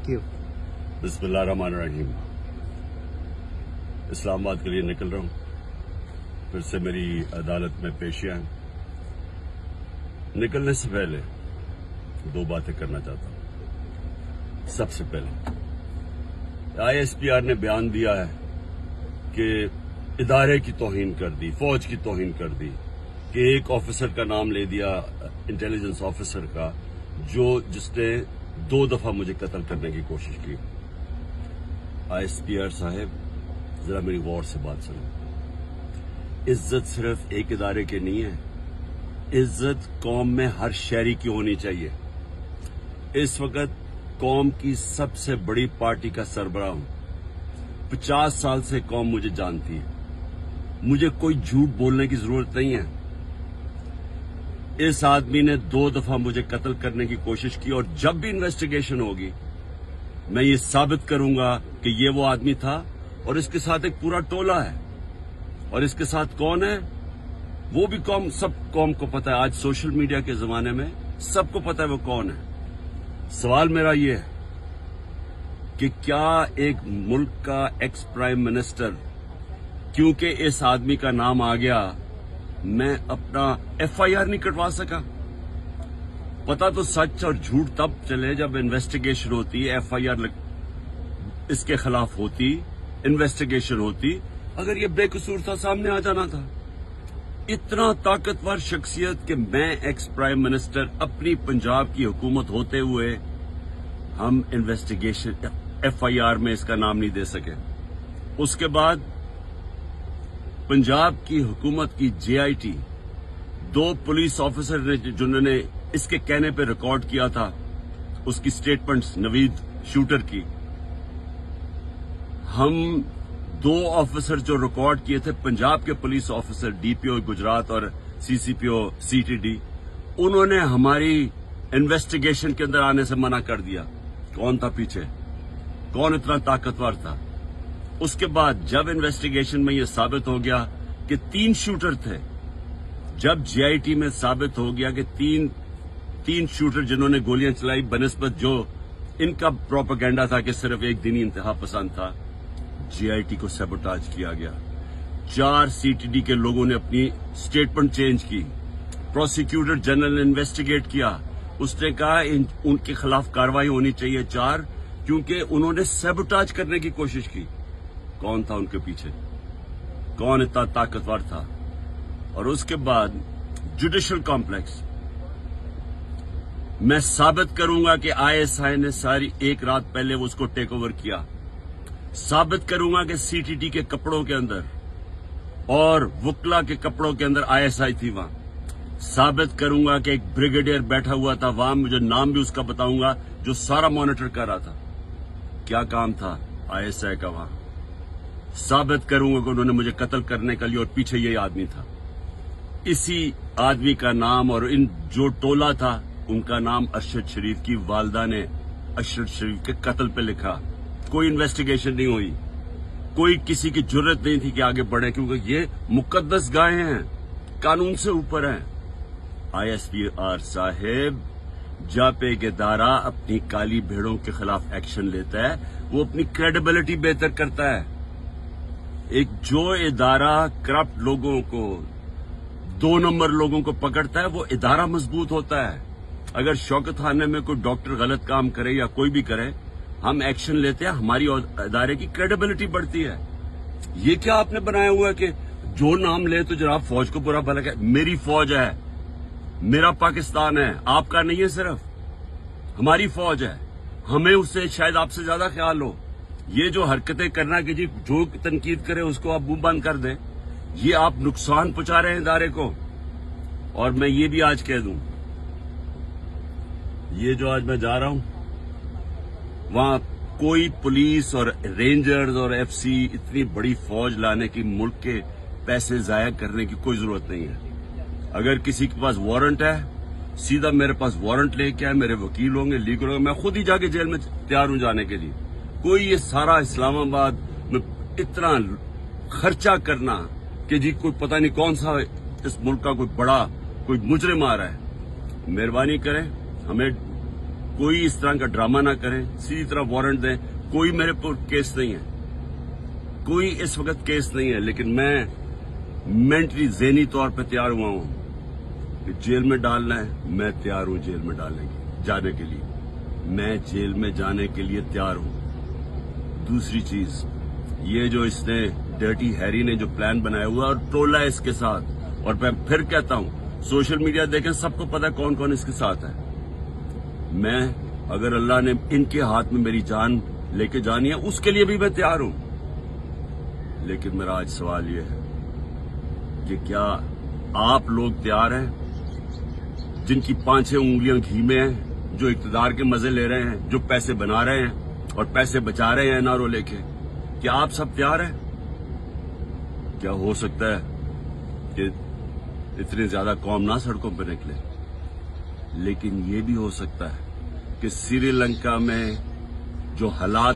Thank you. बिस्मिल्लाहिर्रहमानिर्रहीम। इस्लामाबाद के लिए निकल रहा हूं, फिर से मेरी अदालत में पेशियां हैं। निकलने से पहले दो बातें करना चाहता हूं। सबसे पहले आईएसपीआर ने बयान दिया है कि इदारे की तौहीन कर दी, फौज की तौहीन कर दी, कि एक ऑफिसर का नाम ले दिया, इंटेलिजेंस ऑफिसर का, जिसने 2 दफा मुझे कत्ल करने की कोशिश की। आईएसपीआर साहब, जरा मेरी गौर से बात सुनो। इज्जत सिर्फ एक इदारे की नहीं है, इज्जत कौम में हर शहरी की होनी चाहिए। इस वक्त कौम की सबसे बड़ी पार्टी का सरबराह हूं। 50 साल से कौम मुझे जानती है, मुझे कोई झूठ बोलने की जरूरत नहीं है। इस आदमी ने 2 दफा मुझे कत्ल करने की कोशिश की, और जब भी इन्वेस्टिगेशन होगी मैं ये साबित करूंगा कि ये वो आदमी था, और इसके साथ एक पूरा टोला है। और इसके साथ कौन है वो भी सब कौम को पता है। आज सोशल मीडिया के जमाने में सबको पता है वो कौन है। सवाल मेरा ये है कि क्या एक मुल्क का एक्स प्राइम मिनिस्टर, क्योंकि इस आदमी का नाम आ गया, मैं अपना एफआईआर नहीं कटवा सका? पता तो सच और झूठ तब चले जब इन्वेस्टिगेशन होती है, एफआईआर इसके खिलाफ होती, इन्वेस्टिगेशन होती। अगर ये बेकसूर था, सामने आ जाना था। इतना ताकतवर शख्सियत कि मैं एक्स प्राइम मिनिस्टर, अपनी पंजाब की हुकूमत होते हुए हम इन्वेस्टिगेशन एफआईआर में इसका नाम नहीं दे सके। उसके बाद पंजाब की हुकूमत की जेआईटी, 2 पुलिस ऑफिसर ने जिन्होंने इसके कहने पे रिकॉर्ड किया था उसकी स्टेटमेंट्स, नवीद शूटर की, हम 2 ऑफिसर जो रिकॉर्ड किए थे, पंजाब के पुलिस ऑफिसर डीपीओ गुजरात और सीसीपीओ सीटीडी, उन्होंने हमारी इन्वेस्टिगेशन के अंदर आने से मना कर दिया। कौन था पीछे? कौन इतना ताकतवर था? उसके बाद जब इन्वेस्टिगेशन में यह साबित हो गया कि 3 शूटर थे, जब जेआईटी में साबित हो गया कि तीन शूटर जिन्होंने गोलियां चलाई, बनिस्बत जो इनका प्रोपेगेंडा था कि सिर्फ एक दिनी इंतहा पसंद था, जेआईटी को सैबोटाज किया गया। 4 सीटीडी के लोगों ने अपनी स्टेटमेंट चेंज की। प्रोसिक्यूटर जनरल ने इन्वेस्टिगेट किया, उसने कहा उनके खिलाफ कार्रवाई होनी चाहिए 4, क्योंकि उन्होंने सैबोटाज करने की कोशिश की। कौन था उनके पीछे? कौन इतना ताकतवर था? और उसके बाद जुडिशल कॉम्प्लेक्स, मैं साबित करूंगा कि आईएसआई ने सारी एक रात पहले उसको टेक ओवर किया। साबित करूंगा कि सीटीटी के कपड़ों के अंदर और वुकला के कपड़ों के अंदर आईएसआई थी वहां। साबित करूंगा कि एक ब्रिगेडियर बैठा हुआ था वहां, मुझे नाम भी उसका बताऊंगा, जो सारा मॉनिटर कर रहा था। क्या काम था आईएसआई का वहां? साबित करूंगा कि उन्होंने मुझे कत्ल करने के लिए, और पीछे यही आदमी था। इसी आदमी का नाम और इन जो टोला था उनका नाम अरशद शरीफ की वालदा ने अरशद शरीफ के कत्ल पे लिखा। कोई इन्वेस्टिगेशन नहीं हुई, कोई किसी की जुर्रत नहीं थी कि आगे बढ़े, क्योंकि ये मुकद्दस गायें हैं, कानून से ऊपर हैं। आईएसपीआर साहेब, जब एक इदारा अपनी काली भेड़ों के खिलाफ एक्शन लेता है, वो अपनी क्रेडिबिलिटी बेहतर करता है। जो इदारा करप्ट लोगों को, 2 नंबर लोगों को पकड़ता है, वो इदारा मजबूत होता है। अगर शौकत खाने में कोई डॉक्टर गलत काम करे या कोई भी करे, हम एक्शन लेते हैं, हमारी इदारे की क्रेडिबिलिटी बढ़ती है। ये क्या आपने बनाया हुआ है कि जो नाम ले तो जनाब फौज को बुरा भला कहे? मेरी फौज है, मेरा पाकिस्तान है, आपका नहीं है, सिर्फ हमारी फौज है। हमें उससे शायद आपसे ज्यादा ख्याल हो। ये जो हरकतें करना कि जी जो तनकीद करे उसको आप मुंह बंद कर दें, ये आप नुकसान पहुंचा रहे हैं इदारे को। और मैं ये भी आज कह दूं, ये जो आज मैं जा रहा हूं, वहां कोई पुलिस और रेंजर्स और एफसी इतनी बड़ी फौज लाने की, मुल्क के पैसे जाया करने की कोई जरूरत नहीं है। अगर किसी के पास वारंट है, सीधा मेरे पास वारंट लेके आए, मेरे वकील होंगे, लीगल होंगे, मैं खुद ही जाके जेल में तैयार हूं जाने के लिए। कोई ये सारा इस्लामाबाद में इतना खर्चा करना कि जी कोई पता नहीं कौन सा इस मुल्क का कोई बड़ा कोई मुजरिम आ रहा है, मेहरबानी करें, हमें कोई इस तरह का ड्रामा ना करें, सीधी तरह वारंट दें। कोई मेरे पर केस नहीं है, कोई इस वक्त केस नहीं है, लेकिन मैं मेंटली ज़हनी तौर पे तैयार हुआ हूं कि जेल में डालना है, मैं तैयार हूं जेल में जाने के लिए, मैं जेल में जाने के लिए तैयार हूं। दूसरी चीज, ये जो इसने डर्टी हैरी ने जो प्लान बनाया हुआ और टोला है इसके साथ, और मैं फिर कहता हूं सोशल मीडिया देखें, सबको पता है कौन कौन इसके साथ है। मैं, अगर अल्लाह ने इनके हाथ में मेरी जान लेके जानी है, उसके लिए भी मैं तैयार हूं। लेकिन मेरा आज सवाल यह है कि क्या आप लोग तैयार हैं, जिनकी 5-6 उंगलियां घी में हैं, जो इक्तदार के मजे ले रहे हैं, जो पैसे बना रहे हैं और पैसे बचा रहे हैं एनआरओ लेके, क्या आप सब तैयार हैं? क्या हो सकता है कि इतने ज्यादा कौम ना सड़कों पर निकले, लेकिन ये भी हो सकता है कि श्रीलंका में जो हालात